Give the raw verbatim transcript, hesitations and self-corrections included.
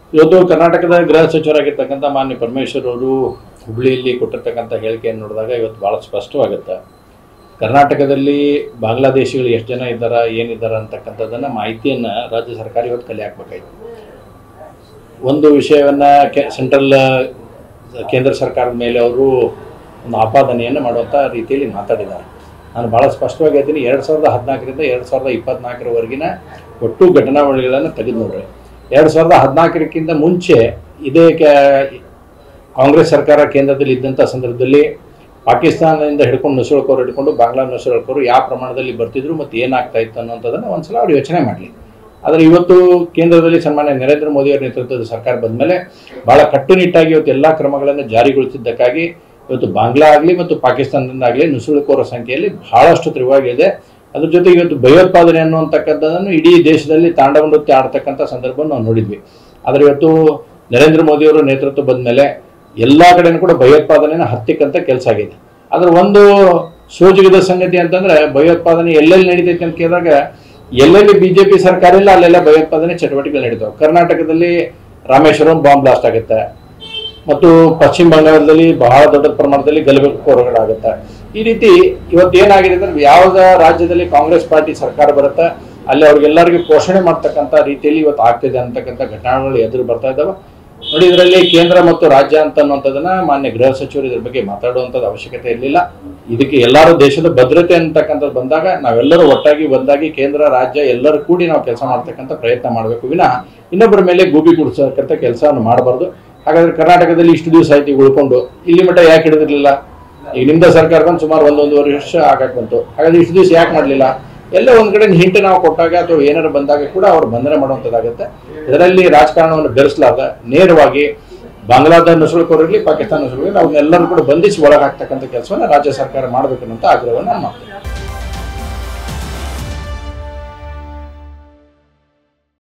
ಇವತ್ತು ಕರ್ನಾಟಕದ ಗೃಹ ಸಚಿವರಾಗಿರ್ತಕ್ಕಂಥ ಮಾನ್ಯ ಪರಮೇಶ್ವರ್ ಅವರು ಹುಬ್ಳಿಯಲ್ಲಿ ಕೊಟ್ಟಿರ್ತಕ್ಕಂಥ ಹೇಳಿಕೆಯನ್ನು ನೋಡಿದಾಗ ಇವತ್ತು ಭಾಳ ಸ್ಪಷ್ಟವಾಗುತ್ತೆ. ಕರ್ನಾಟಕದಲ್ಲಿ ಬಾಂಗ್ಲಾದೇಶಿಗಳು ಎಷ್ಟು ಜನ ಇದ್ದಾರೆ, ಏನಿದ್ದಾರೆ ಅಂತಕ್ಕಂಥದ್ದನ್ನು ಮಾಹಿತಿಯನ್ನು ರಾಜ್ಯ ಸರ್ಕಾರ ಇವತ್ತು ಕಲೆ ಹಾಕಬೇಕಾಯಿತು. ಒಂದು ವಿಷಯವನ್ನು ಕೆ ಸೆಂಟ್ರಲ್ ಕೇಂದ್ರ ಸರ್ಕಾರದ ಮೇಲೆ ಅವರು ಒಂದು ಆಪಾದನೆಯನ್ನು ಮಾಡುವಂಥ ರೀತಿಯಲ್ಲಿ ಮಾತಾಡಿದ್ದಾರೆ. ನಾನು ಭಾಳ ಸ್ಪಷ್ಟವಾಗಿ ಹೇಳ್ತೀನಿ, ಎರಡು ಸಾವಿರದ ಹದಿನಾಲ್ಕರಿಂದ ಎರಡು ಸಾವಿರದ ಇಪ್ಪತ್ನಾಲ್ಕರವರೆಗಿನ ಒಟ್ಟು ಘಟನಾವಳಿಗಳನ್ನು ತೆಗೆದು ನೋಡ್ರಿ. ಎರಡು ಸಾವಿರದ ಹದಿನಾಲ್ಕರಕ್ಕಿಂತ ಮುಂಚೆ ಇದೇ ಕಾಂಗ್ರೆಸ್ ಸರ್ಕಾರ ಕೇಂದ್ರದಲ್ಲಿ ಇದ್ದಂಥ ಸಂದರ್ಭದಲ್ಲಿ ಪಾಕಿಸ್ತಾನದಿಂದ ಹಿಡ್ಕೊಂಡು ನುಸುಳ್ಕೋರು ಹಿಡ್ಕೊಂಡು ಬಾಂಗ್ಲಾ ನುಸುಳ್ಕೋರು ಯಾವ ಪ್ರಮಾಣದಲ್ಲಿ ಬರ್ತಿದ್ರು ಮತ್ತು ಏನಾಗ್ತಾ ಇತ್ತು ಅನ್ನೋಂಥದ್ದನ್ನು ಒಂದು ಸಲ ಅವ್ರು ಯೋಚನೆ ಮಾಡಲಿ. ಆದರೆ ಇವತ್ತು ಕೇಂದ್ರದಲ್ಲಿ ಸನ್ಮಾನ್ಯ ನರೇಂದ್ರ ಮೋದಿಯವರ ನೇತೃತ್ವದ ಸರ್ಕಾರ ಬಂದ ಮೇಲೆ ಭಾಳ ಕಟ್ಟುನಿಟ್ಟಾಗಿ ಇವತ್ತು ಎಲ್ಲ ಕ್ರಮಗಳನ್ನು ಜಾರಿಗೊಳಿಸಿದ್ದಕ್ಕಾಗಿ ಇವತ್ತು ಬಾಂಗ್ಲಾ ಆಗಲಿ ಮತ್ತು ಪಾಕಿಸ್ತಾನದಿಂದಾಗಲಿ ನುಸುಳುಕೋರ ಸಂಖ್ಯೆಯಲ್ಲಿ ಬಹಳಷ್ಟು ತೀವ್ರವಾಗಿದೆ. ಅದ್ರ ಜೊತೆಗೆ ಇವತ್ತು ಭಯೋತ್ಪಾದನೆ ಅನ್ನುವಂತಕ್ಕಂಥದ್ದನ್ನು ಇಡೀ ದೇಶದಲ್ಲಿ ತಾಂಡವ ನೃತ್ಯ ಆಡ್ತಕ್ಕಂಥ ಸಂದರ್ಭವನ್ನು ನಾವು ನೋಡಿದ್ವಿ. ಆದರೆ ಇವತ್ತು ನರೇಂದ್ರ ಮೋದಿಯವರ ನೇತೃತ್ವ ಬಂದ ಮೇಲೆ ಎಲ್ಲ ಕಡೆನೂ ಕೂಡ ಭಯೋತ್ಪಾದನೆನ ಹತ್ತಿಕ್ಕಂಥ ಕೆಲಸ ಆಗಿದೆ. ಅದರ ಒಂದು ಸೋಜಿಗದ ಸಂಗತಿ ಅಂತಂದ್ರೆ ಭಯೋತ್ಪಾದನೆ ಎಲ್ಲೆಲ್ಲಿ ನಡೀತೈತೆ ಅಂತ ಕೇಳಿದಾಗ ಎಲ್ಲೆಲ್ಲಿ ಬಿಜೆಪಿ ಸರ್ಕಾರ ಇಲ್ಲ ಅಲ್ಲೆಲ್ಲ ಭಯೋತ್ಪಾದನೆ ಚಟುವಟಿಕೆಗಳು ನಡೀತಾವೆ. ಕರ್ನಾಟಕದಲ್ಲಿ ರಾಮೇಶ್ವರಂ ಬಾಂಬ್ ಬ್ಲಾಸ್ಟ್ ಆಗುತ್ತೆ ಮತ್ತು ಪಶ್ಚಿಮ ಬಂಗಾಳದಲ್ಲಿ ಬಹಳ ದೊಡ್ಡ ಪ್ರಮಾಣದಲ್ಲಿ ಗಲಭೆಕೋರಗಳಾಗುತ್ತೆ. ಈ ರೀತಿ ಇವತ್ತು ಏನಾಗಿದೆ ಅಂದ್ರೆ ಯಾವುದ ರಾಜ್ಯದಲ್ಲಿ ಕಾಂಗ್ರೆಸ್ ಪಾರ್ಟಿ ಸರ್ಕಾರ ಬರುತ್ತೆ ಅಲ್ಲಿ ಅವ್ರಿಗೆಲ್ಲರಿಗೂ ಪೋಷಣೆ ಮಾಡ್ತಕ್ಕಂಥ ರೀತಿಯಲ್ಲಿ ಇವತ್ತು ಆಗ್ತಿದೆ ಅಂತಕ್ಕಂಥ ಘಟನೆಗಳು ಎದುರು ಬರ್ತಾ ಇದ್ದಾವೆ. ನೋಡಿ, ಇದರಲ್ಲಿ ಕೇಂದ್ರ ಮತ್ತು ರಾಜ್ಯ ಅಂತ ಅನ್ನುವಂಥದ್ದನ್ನ ಮಾನ್ಯ ಗೃಹ ಸಚಿವರು ಇದ್ರ ಬಗ್ಗೆ ಮಾತಾಡುವಂಥದ್ದು ಅವಶ್ಯಕತೆ ಇರಲಿಲ್ಲ. ಇದಕ್ಕೆ ಎಲ್ಲರೂ ದೇಶದ ಭದ್ರತೆ ಅಂತಕ್ಕಂಥದ್ದು ಬಂದಾಗ ನಾವೆಲ್ಲರೂ ಒಟ್ಟಾಗಿ ಒಂದಾಗಿ ಕೇಂದ್ರ ರಾಜ್ಯ ಎಲ್ಲರೂ ಕೂಡಿ ನಾವು ಕೆಲಸ ಮಾಡ್ತಕ್ಕಂಥ ಪ್ರಯತ್ನ ಮಾಡಬೇಕು ವಿನ ಇನ್ನೊಬ್ಬರ ಮೇಲೆ ಗೂಬಿ ಗುಡಿಸತಕ್ಕಂಥ ಕೆಲಸವನ್ನು ಮಾಡಬಾರ್ದು. ಹಾಗಾದ್ರೆ ಕರ್ನಾಟಕದಲ್ಲಿ ಇಷ್ಟು ದಿವಸ ಆಯ್ತು ಉಳ್ಕೊಂಡು ಇಲ್ಲಿ ಮಟ್ಟ ಯಾಕೆ ಹಿಡಿದಿರಲಿಲ್ಲ? ಈಗ ನಿಮ್ದ ಸರ್ಕಾರ ಬಂದು ಸುಮಾರು ಒಂದೊಂದುವರೆ ವರ್ಷ ಆಗಕ್ಕೆ ಬಂತು. ಹಾಗಾದ್ರೆ ಇಷ್ಟು ದಿವಸ ಯಾಕೆ ಮಾಡಲಿಲ್ಲ? ಎಲ್ಲ ಒಂದ್ ಕಡೆ ಹಿಂಟು ನಾವು ಕೊಟ್ಟಾಗ ಅಥವಾ ಏನಾರು ಬಂದಾಗ ಕೂಡ ಅವ್ರು ಬಂಧನ ಮಾಡುವಂಥದ್ದಾಗುತ್ತೆ. ಇದರಲ್ಲಿ ರಾಜಕಾರಣವನ್ನು ಬೆರೆಸಲಾದ ನೇರವಾಗಿ ಬಾಂಗ್ಲಾದ ನುಸುಳುಕೋರಿರಲಿ ಪಾಕಿಸ್ತಾನ ನುಸುಳುಕೋರಿ ಅವನ್ನೆಲ್ಲರೂ ಕೂಡ ಬಂಧಿಸಿ ಒಳಗಾಗ್ತಕ್ಕಂಥ ಕೆಲಸವನ್ನು ರಾಜ್ಯ ಸರ್ಕಾರ ಮಾಡಬೇಕು ಅಂತ ಆಗ್ರಹವನ್ನು ನಾನು ಮಾಡ್ತೇನೆ.